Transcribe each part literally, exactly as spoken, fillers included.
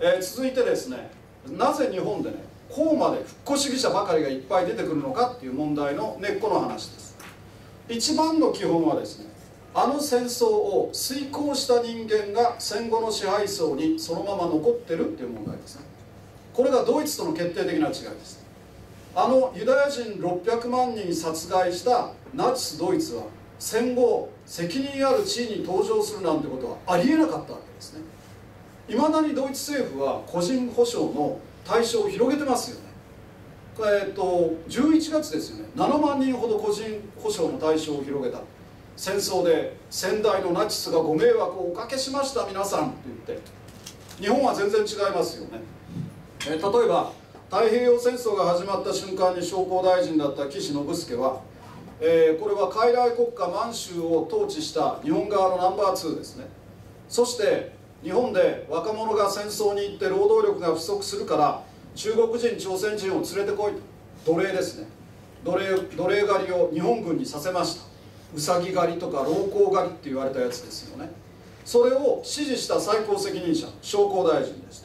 えー、続いてですね、なぜ日本でねこうまで復興主義者ばかりがいっぱい出てくるのかっていう問題の根っこの話です。一番の基本はですね、あの戦争を遂行した人間が戦後の支配層にそのまま残ってるっていう問題ですね。これがドイツとの決定的な違いです。あのユダヤ人ろっぴゃくまんにん殺害したナチスドイツは戦後責任ある地位に登場するなんてことはありえなかったわけですね。いまだにドイツ政府は個人保障の対象を広げてますよね。えー、とじゅういちがつですよね、ななまんにんほど個人保障の対象を広げた。戦争で先代のナチスがご迷惑をおかけしました皆さんって言って。日本は全然違いますよね。えー、例えば太平洋戦争が始まった瞬間に商工大臣だった岸信介は、えー、これは傀儡国家満州を統治した日本側のナンバーツーですね。そして日本で若者が戦争に行って労働力が不足するから中国人朝鮮人を連れてこいと、奴隷ですね、奴隷奴隷狩りを日本軍にさせました。うさぎ狩りとか老公狩りって言われたやつですよね。それを指示した最高責任者商工大臣でした。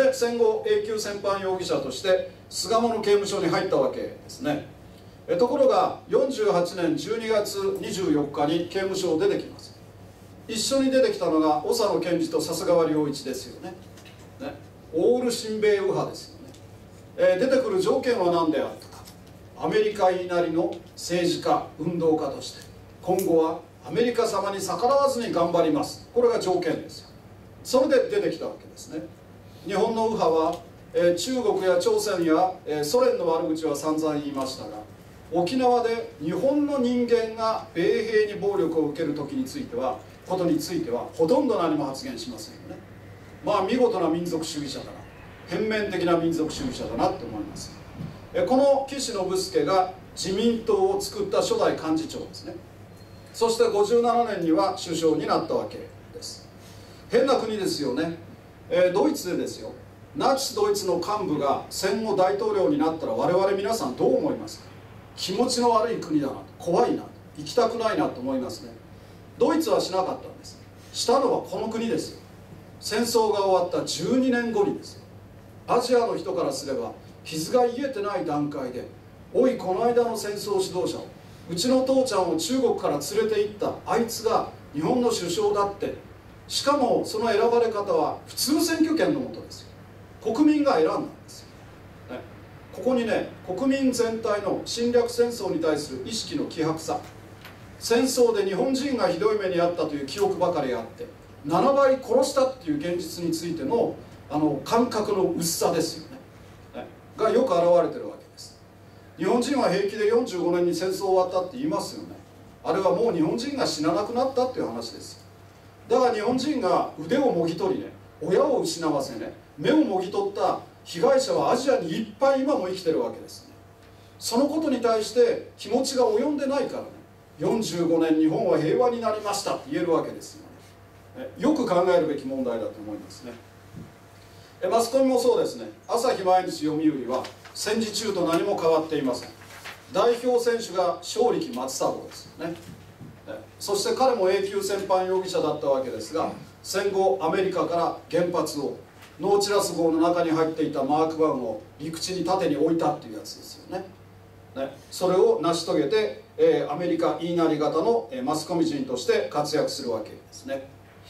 で戦後永久戦犯容疑者として巣鴨の刑務所に入ったわけですね。えところがよんじゅうはちねんじゅうにがつにじゅうよっかに刑務所を出てきます。一緒に出てきたのが長野健二と笹川良一ですよね。ね、オール親米右派ですよね。えー、出てくる条件は何であったか。アメリカ言いなりの政治家運動家として今後はアメリカ様に逆らわずに頑張ります。これが条件ですよ。それで出てきたわけですね。日本の右派は、えー、中国や朝鮮や、えー、ソ連の悪口は散々言いましたが、沖縄で日本の人間が米兵に暴力を受ける時についてはことについてはほとんど何も発言しませんよね。まあ見事な民族主義者だな、変面的な民族主義者だなと思います。えこの岸信介が自民党を作った初代幹事長ですね。そしてごじゅうななねんには首相になったわけです。変な国ですよね。えー、ドイツでですよ、ナチスドイツの幹部が戦後大統領になったら我々皆さんどう思いますか。気持ちの悪い国だな、怖いな、行きたくないなと思いますね。ドイツはしなかったんです。したのはこの国ですよ。戦争が終わったじゅうにねんごにですよ。アジアの人からすれば傷が癒えてない段階で「おいこの間の戦争指導者をうちの父ちゃんを中国から連れて行ったあいつが日本の首相だって、しかもその選ばれ方は普通選挙権のもとですよ。国民が選んだんですよ、ね、ここにね国民全体の侵略戦争に対する意識の希薄さ、戦争で日本人がひどい目に遭ったという記憶ばかりあってななばい殺したっていう現実についてのあの感覚の薄さですよね、ねがよく表れてるわけです。日本人は平気でよんじゅうごねんに戦争終わったって言いますよね。あれはもう日本人が死ななくなったっていう話ですよ。だから日本人が腕をもぎ取りね、親を失わせね、目をもぎ取った被害者はアジアにいっぱい今も生きてるわけですね。そのことに対して気持ちが及んでないからね、よんじゅうごねん日本は平和になりましたって言えるわけですよね。よく考えるべき問題だと思いますね。マスコミもそうですね。朝日毎日読売は戦時中と何も変わっていません。代表選手が正力松三郎ですよね。そして彼も永久戦犯容疑者だったわけですが、戦後アメリカから原発をノーチラス号の中に入っていたマークワンを陸地に縦に置いたっていうやつですよね。ね、それを成し遂げて、えー、アメリカ言いなり型の、えー、マスコミ人として活躍するわけですね。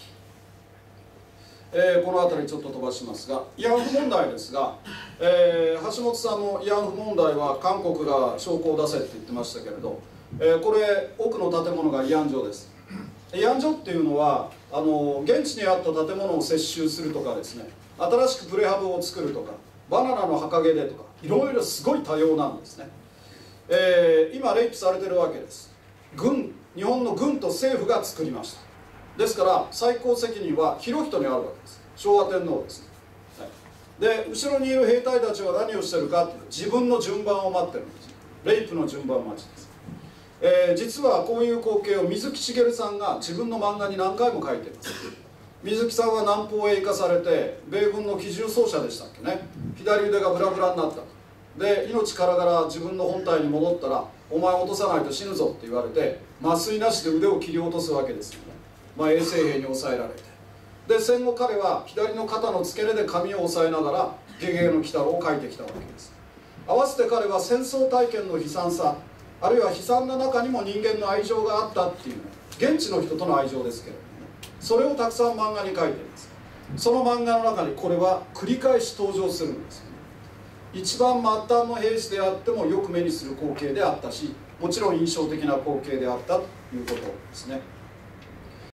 えー、この辺りちょっと飛ばしますが、慰安婦問題ですが、えー、橋本さんの慰安婦問題は韓国が証拠を出せって言ってましたけれど、えー、これ奥の建物が慰安所です。慰安所っていうのはあの現地にあった建物を接収するとかですね、新しくプレハブを作るとか、バナナの墓毛でとか、いろいろすごい多様なんですね。えー、今レイプされてるわけです。軍、日本の軍と政府が作りました。ですから最高責任は裕仁にあるわけです。昭和天皇ですね。はい、で後ろにいる兵隊たちは何をしてるかっていうと、自分の順番を待ってるんです。レイプの順番待ちです。えー、実はこういう光景を水木しげるさんが自分の漫画に何回も描いています。水木さんは南方へ行かされて米軍の機銃操者でしたっけね、左腕がブラブラになったと。で命からがら自分の本体に戻ったら「お前落とさないと死ぬぞ」って言われて麻酔なしで腕を切り落とすわけですよね。まあ、衛生兵に抑えられてで戦後彼は左の肩の付け根で髪を押さえながら「ゲゲゲの鬼太郎」を書いてきたわけです。合わせて彼は戦争体験の悲惨さ、あるいは悲惨な中にも人間の愛情があったっていう、現地の人との愛情ですけれども、ね、それをたくさん漫画に書いています。その漫画の中にこれは繰り返し登場するんですよね。一番末端の兵士であってもよく目にする光景であったし、もちろん印象的な光景であったということですね。